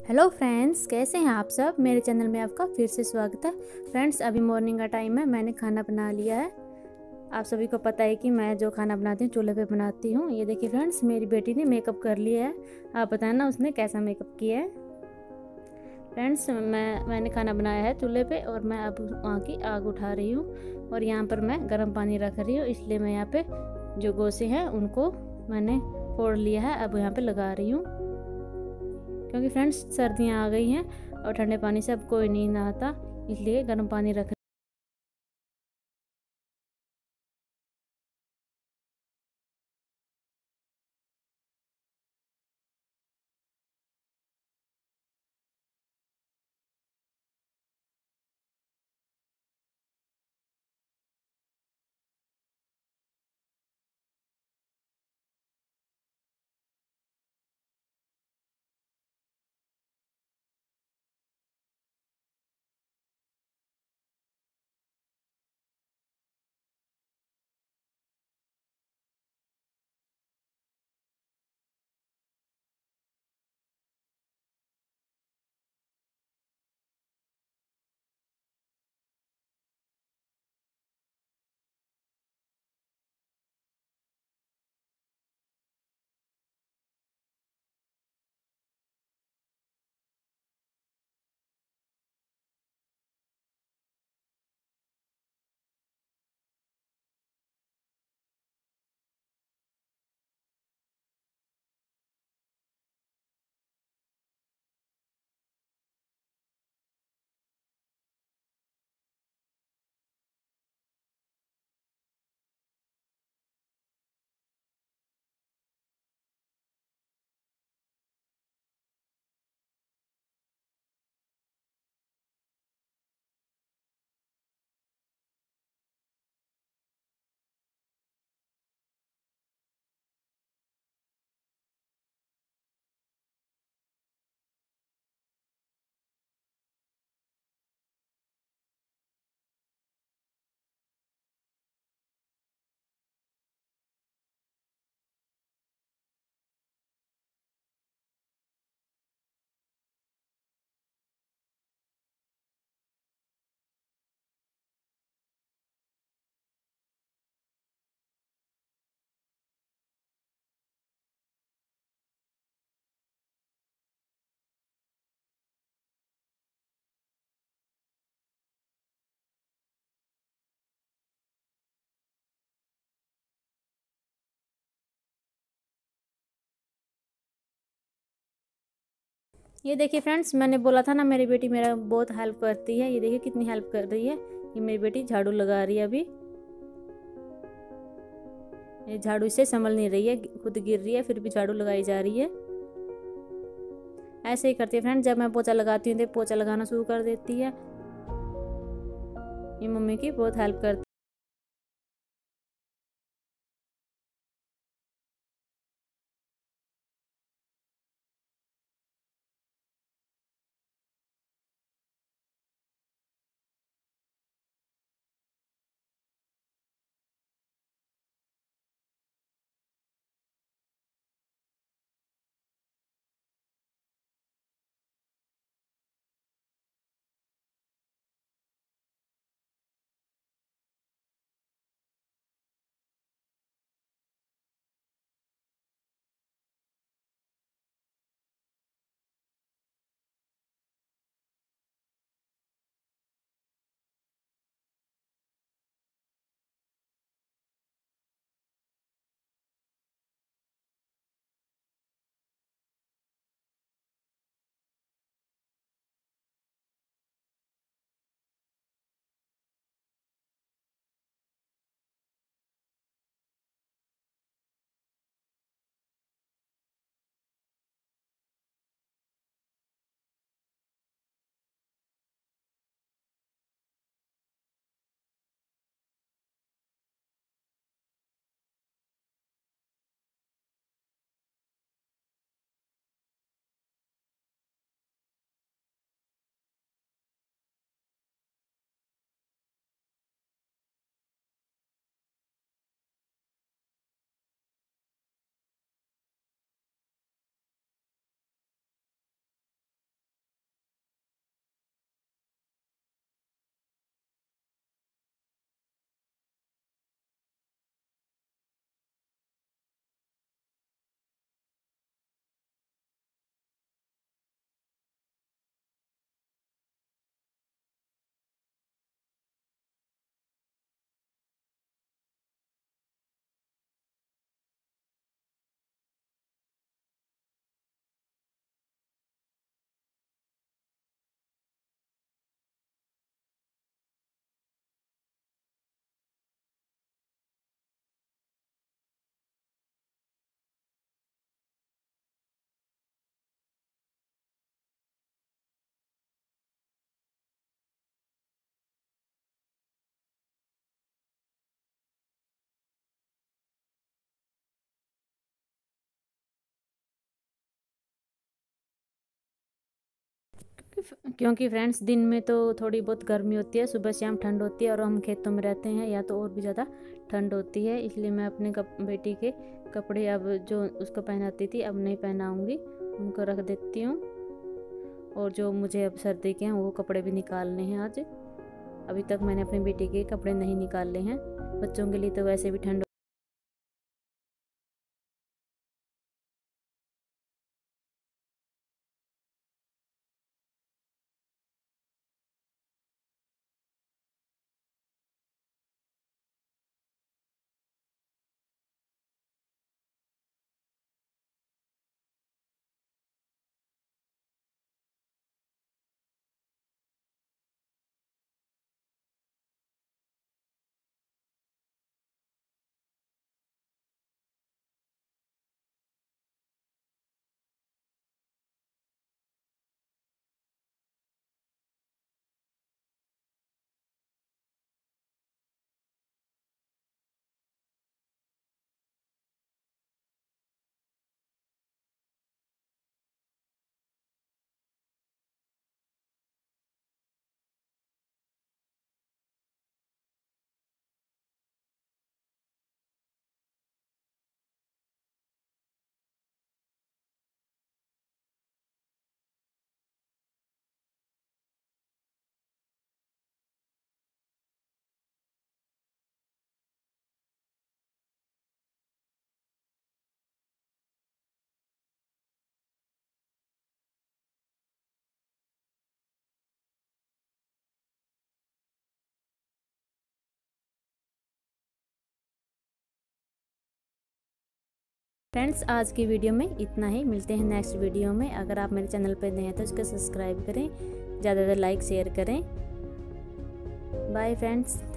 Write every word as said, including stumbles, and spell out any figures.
Hello friends, कैसे हैं आप सब। मेरे चैनल में आपका फिर से स्वागत है। फ्रेंड्स, अभी मॉर्निंग का टाइम है, मैंने खाना बना लिया है। आप सभी को पता है कि मैं जो खाना बनाती हूँ चूल्हे पे बनाती हूँ। ये देखिए फ्रेंड्स, मेरी बेटी ने मेकअप कर लिया है। आप बताएं ना उसने कैसा मेकअप किया है। फ्रेंड्स, मैं मैंने खाना बनाया है चूल्हे पे और मैं अब वहाँ की आग उठा रही हूँ और यहाँ पर मैं गर्म पानी रख रही हूँ। इसलिए मैं यहाँ पे जो गोसे हैं उनको मैंने फोड़ लिया है, अब यहाँ पे लगा रही हूँ। क्योंकि फ्रेंड्स सर्दियाँ आ गई हैं और ठंडे पानी से अब कोई नहीं नहाता, इसलिए गर्म पानी रख। ये देखिए फ्रेंड्स, मैंने बोला था ना मेरी बेटी मेरा बहुत हेल्प करती है। ये देखिए कितनी हेल्प कर रही है। ये मेरी बेटी झाड़ू लगा रही है अभी। ये झाड़ू से संभल नहीं रही है, खुद गिर रही है फिर भी झाड़ू लगाई जा रही है। ऐसे ही करती है फ्रेंड्स, जब मैं पोछा लगाती हूँ तो पोछा लगाना शुरू कर देती है। ये मम्मी की बहुत हेल्प करती है। क्योंकि फ्रेंड्स दिन में तो थोड़ी बहुत गर्मी होती है, सुबह शाम ठंड होती है और हम खेतों में रहते हैं या तो और भी ज़्यादा ठंड होती है। इसलिए मैं अपने कप, बेटी के कपड़े अब जो उसको पहनाती थी अब नहीं पहनाऊँगी, उनको रख देती हूँ। और जो मुझे अब सर्दी के हैं वो कपड़े भी निकालने हैं आज। अभी तक मैंने अपनी बेटी के कपड़े नहीं निकाले हैं, बच्चों के लिए तो वैसे भी ठंड। फ्रेंड्स आज की वीडियो में इतना ही, मिलते हैं नेक्स्ट वीडियो में। अगर आप मेरे चैनल पर नए हैं तो इसको सब्सक्राइब करें, ज़्यादा ज़्यादा लाइक शेयर करें। Bye friends.